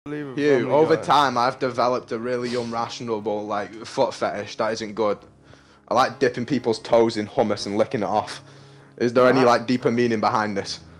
Hugh, over time I've developed a really unrational like foot fetish that isn't good. I like dipping people's toes in hummus and licking it off. Is there any like deeper meaning behind this?